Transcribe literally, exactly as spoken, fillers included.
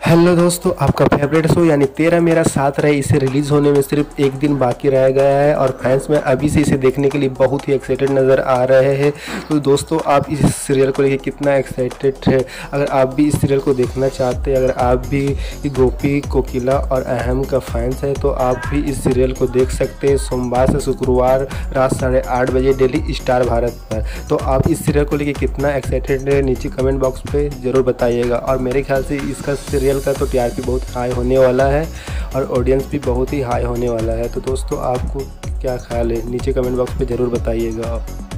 Hello दोस्तों, आपका favourite show यानी तेरा मेरा साथ रहे इसे रिलीज़ होने में सिर्फ एक दिन बाकी रह गया है और फैंस में अभी से इसे देखने के लिए बहुत ही एक्साइटेड नज़र आ रहे हैं। तो दोस्तों, आप इस सीरियल को लेकर कितना एक्साइटेड है? अगर आप भी इस सीरियल को देखना चाहते हैं, अगर आप भी गोपी, कोकिला और अहम का फैंस है तो आप भी इस सीरियल को देख सकते हैं सोमवार से शुक्रवार रात साढ़े आठ बजे डेली स्टार भारत पर। तो आप इस सीरियल को लेकर कितना एक्साइटेड है नीचे कमेंट बॉक्स पे ज़रूर बताइएगा। और मेरे ख्याल से इसका सीरियल का तो टीआरपी बहुत हाई होने वाला है और ऑडियंस भी बहुत ही हाई होने वाला है। तो दोस्तों, आपको क्या ख्याल है नीचे कमेंट बॉक्स पे ज़रूर बताइएगा आप।